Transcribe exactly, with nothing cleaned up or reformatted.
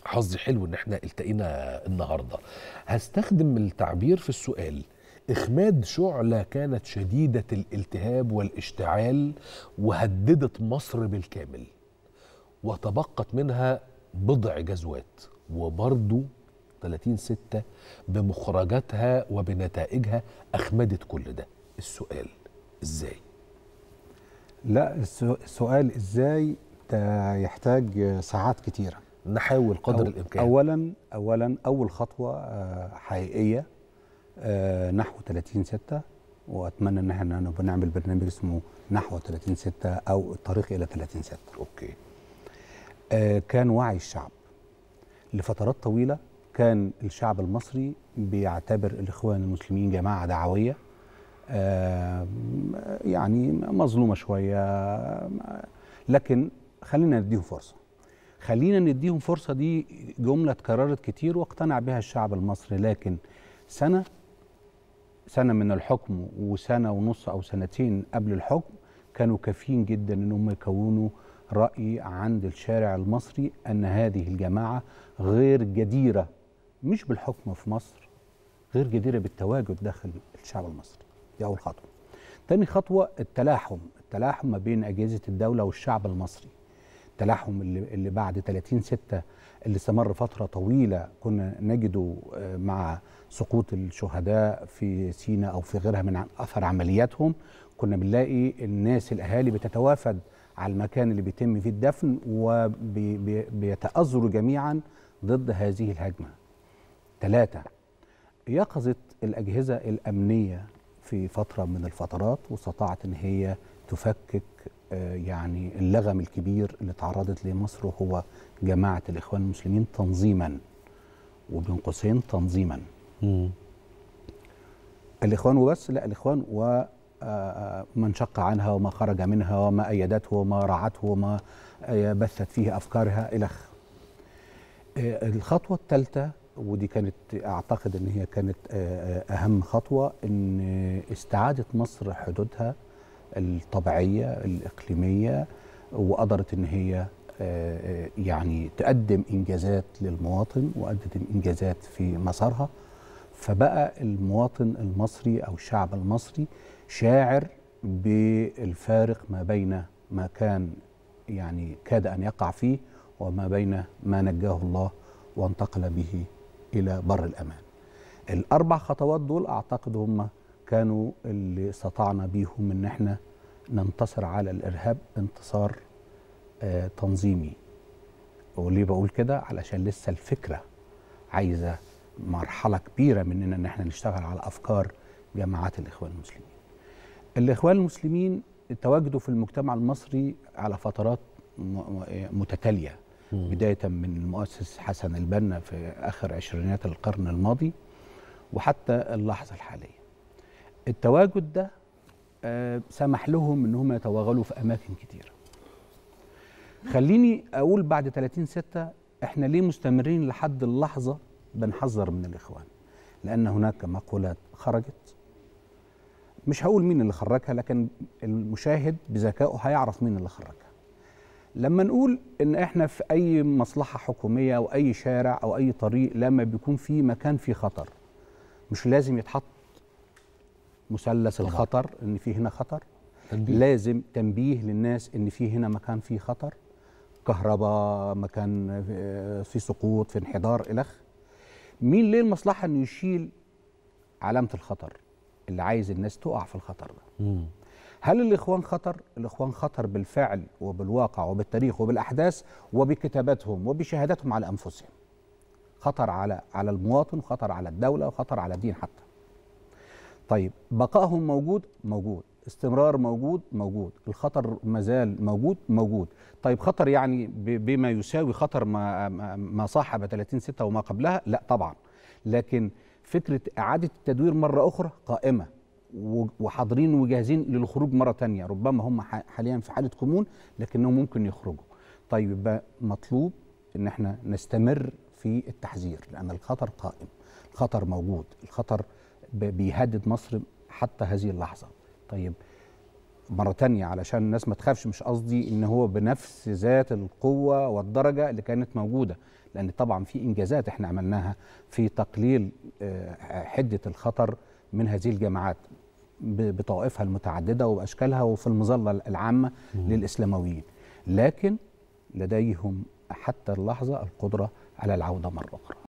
حظي حلو ان احنا التقينا النهارده. هستخدم التعبير في السؤال: إخماد شعلة كانت شديدة الالتهاب والاشتعال وهددت مصر بالكامل، وتبقت منها بضع جزوات، وبرضو ثلاثين ستة بمخرجاتها وبنتائجها أخمدت كل ده. السؤال: إزاي؟ لا، السؤال إزاي ده يحتاج ساعات كتيرة. نحاول قدر أو الإمكان. أولا أولا أول خطوة حقيقية نحو ثلاثين ستة، وأتمنى إن احنا نبقى نعمل برنامج اسمه نحو ثلاثين ستة أو الطريق إلى ثلاثين ستة. أوكي. كان وعي الشعب لفترات طويلة. كان الشعب المصري بيعتبر الإخوان المسلمين جماعة دعوية يعني مظلومة شوية، لكن خلينا نديهم فرصة. خلينا نديهم فرصة دي جملة اتكررت كتير واقتنع بها الشعب المصري، لكن سنة سنة من الحكم وسنة ونص أو سنتين قبل الحكم كانوا كافيين جدا أنهم يكونوا رأي عند الشارع المصري أن هذه الجماعة غير جديرة مش بالحكم في مصر، غير جديرة بالتواجد داخل الشعب المصري. دي أول خطوة. تاني خطوة التلاحم، التلاحم ما بين أجهزة الدولة والشعب المصري. التلاحم اللي, اللي بعد ثلاثين ستة اللي استمر فترة طويلة كنا نجده مع سقوط الشهداء في سيناء أو في غيرها من أثر عملياتهم. كنا بنلاقي الناس الأهالي بتتوافد على المكان اللي بيتم فيه الدفن وبيتأزروا جميعا ضد هذه الهجمة. ثلاثة، يقظت الأجهزة الأمنية في فترة من الفترات واستطاعت أن هي تفكك يعني اللغم الكبير اللي تعرضت ليه مصر، وهو جماعة الإخوان المسلمين تنظيما، وبين قوسين تنظيما. مم. الإخوان وبس؟ لا، الإخوان ومن شق عنها وما خرج منها وما أيدته وما رعته وما بثت فيه أفكارها إلخ. الخطوة الثالثة، ودي كانت أعتقد أن هي كانت أهم خطوة، أن استعادت مصر حدودها الطبيعية الإقليمية، وقدرت أن هي يعني تقدم إنجازات للمواطن وقدمت إنجازات في مسارها. فبقى المواطن المصري أو الشعب المصري شاعر بالفارق ما بين ما كان يعني كاد أن يقع فيه وما بين ما نجاه الله وانتقل به إلى بر الأمان. الأربع خطوات دول أعتقد هم كانوا اللي استطعنا بيهم إن احنا ننتصر على الإرهاب انتصار آه تنظيمي. وليه بقول كده؟ علشان لسه الفكرة عايزة مرحلة كبيرة مننا إن احنا نشتغل على أفكار جماعات الإخوان المسلمين. الإخوان المسلمين تواجدوا في المجتمع المصري على فترات متتالية، م. بداية من المؤسس حسن البنا في آخر عشرينات القرن الماضي وحتى اللحظة الحالية. التواجد ده آه سمح لهم ان هم يتوغلوا في اماكن كتيره. خليني اقول بعد ثلاثين ستة احنا ليه مستمرين لحد اللحظه بنحذر من الاخوان؟ لان هناك مقولات خرجت، مش هقول مين اللي خرجها، لكن المشاهد بذكائه هيعرف مين اللي خرجها. لما نقول ان احنا في اي مصلحه حكوميه او اي شارع او اي طريق لما بيكون في مكان فيه خطر، مش لازم يتحط مثلث الخطر ان في هنا خطر؟ تنبيه. لازم تنبيه للناس ان في هنا مكان فيه خطر، كهرباء، مكان في سقوط، في انحدار، الخ. مين ليه المصلحه انه يشيل علامه الخطر اللي عايز الناس تقع في الخطر ده؟ مم. هل الاخوان خطر؟ الاخوان خطر بالفعل وبالواقع وبالتاريخ وبالاحداث وبكتاباتهم وبشهاداتهم على انفسهم. خطر على على المواطن، وخطر على الدوله، وخطر على الدين حتى. طيب بقائهم موجود؟ موجود. استمرار موجود؟ موجود. الخطر مازال موجود؟ موجود. طيب خطر يعني بما يساوي خطر ما ما صاحب ثلاثين ستة وما قبلها؟ لا طبعا. لكن فكرة إعادة التدوير مرة أخرى قائمة، وحاضرين وجاهزين للخروج مرة تانية. ربما هم حاليا في حالة خمول لكنهم ممكن يخرجوا. طيب يبقى مطلوب إن احنا نستمر في التحذير، لأن الخطر قائم، الخطر موجود، الخطر بيهدد مصر حتى هذه اللحظة. طيب مرة تانية علشان الناس ما تخافش، مش قصدي ان هو بنفس ذات القوة والدرجة اللي كانت موجودة، لان طبعا في انجازات احنا عملناها في تقليل حدة الخطر من هذه الجماعات بطوائفها المتعددة وبأشكالها وفي المظلة العامة للإسلامويين، لكن لديهم حتى اللحظة القدرة على العودة مرة أخرى.